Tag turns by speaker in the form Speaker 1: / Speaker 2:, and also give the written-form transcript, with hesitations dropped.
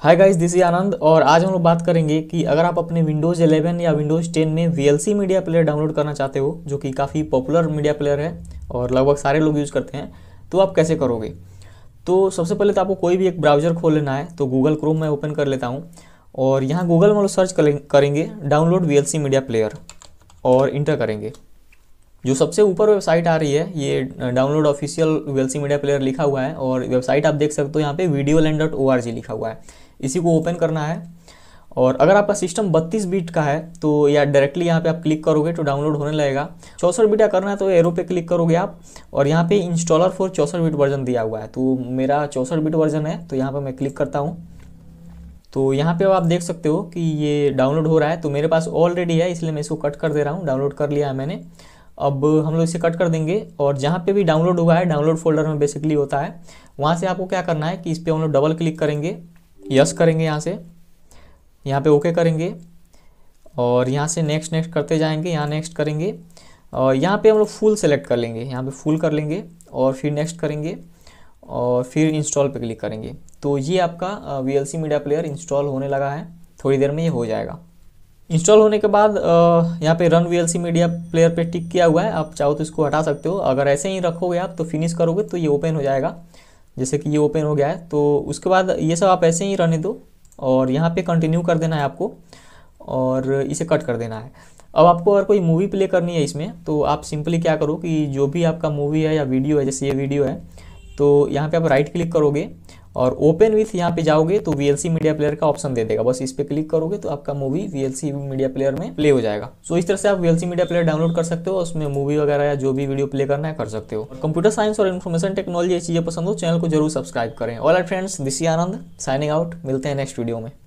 Speaker 1: Hi guys, this is Anand और आज हम लोग बात करेंगे कि अगर आप अपने विंडोज़ 11 या विंडोज़ 10 में VLC मीडिया प्लेयर डाउनलोड करना चाहते हो, जो कि काफ़ी पॉपुलर मीडिया प्लेयर है और लगभग सारे लोग यूज़ करते हैं, तो आप कैसे करोगे। तो सबसे पहले तो आपको कोई भी एक ब्राउज़र खोल लेना है। तो गूगल क्रोम में ओपन कर लेता हूँ और यहाँ गूगल में सर्च करेंगे डाउनलोड VLC मीडिया प्लेयर और इंटर करेंगे। जो सबसे ऊपर वेबसाइट आ रही है ये download official VLC media player लिखा हुआ है और वेबसाइट आप देख सकते हो यहाँ पे videoland.org लिखा हुआ है। इसी को ओपन करना है और अगर आपका सिस्टम 32 बिट का है तो या डायरेक्टली यहाँ पे आप क्लिक करोगे तो डाउनलोड होने लगेगा। 64 बिट का करना है तो एरो पे क्लिक करोगे आप और यहाँ पे इंस्टॉलर फॉर 64 बिट वर्जन दिया हुआ है। तो मेरा 64 बिट वर्जन है तो यहाँ पे मैं क्लिक करता हूँ। तो यहाँ पे आप देख सकते हो कि ये डाउनलोड हो रहा है। तो मेरे पास ऑलरेडी है इसलिए मैं इसको कट कर दे रहा हूँ। डाउनलोड कर लिया है मैंने। अब हम लोग इसे कट कर देंगे और जहाँ पे भी डाउनलोड हुआ है डाउनलोड फोल्डर में बेसिकली होता है, वहाँ से आपको क्या करना है कि इस पर हम लोग डबल क्लिक करेंगे, यस करेंगे, यहाँ पे ओके करेंगे और यहाँ से नेक्स्ट नेक्स्ट करते जाएंगे। यहाँ नेक्स्ट करेंगे और यहाँ पे हम लोग फुल सेलेक्ट कर लेंगे, यहाँ पे फुल कर लेंगे और फिर नेक्स्ट करेंगे और फिर इंस्टॉल पे क्लिक करेंगे। तो ये आपका VLC मीडिया प्लेयर इंस्टॉल होने लगा है। थोड़ी देर में ये हो जाएगा। इंस्टॉल होने के बाद यहाँ पे रन VLC मीडिया प्लेयर पे टिक किया हुआ है। आप चाहो तो इसको हटा सकते हो। अगर ऐसे ही रखोगे आप तो फिनिश करोगे तो ये ओपन हो जाएगा। जैसे कि ये ओपन हो गया है तो उसके बाद ये सब आप ऐसे ही रहने दो और यहाँ पे कंटिन्यू कर देना है आपको और इसे कट कर देना है। अब आपको अगर कोई मूवी प्ले करनी है इसमें तो आप सिंपली क्या करो कि जो भी आपका मूवी है या वीडियो है, जैसे ये वीडियो है, तो यहाँ पे आप राइट क्लिक करोगे और ओपन विथ यहाँ पे जाओगे तो VLC मीडिया प्लेयर का ऑप्शन दे देगा। बस इस पे क्लिक करोगे तो आपका मूवी VLC मीडिया प्लेयर में प्ले हो जाएगा। सो इस तरह से आप VLC मीडिया प्लेयर डाउनलोड कर सकते हो। उसमें मूवी वगैरह या जो भी वीडियो प्ले करना है कर सकते हो। कंप्यूटर साइंस और इन्फॉर्मेशन टेक्नोलॉजी ये चीज़ें पसंद हो, चैनल को जरूर सब्सक्राइब करें। All right friends, this is Anand signing out. मिलते हैं नेक्स्ट वीडियो में।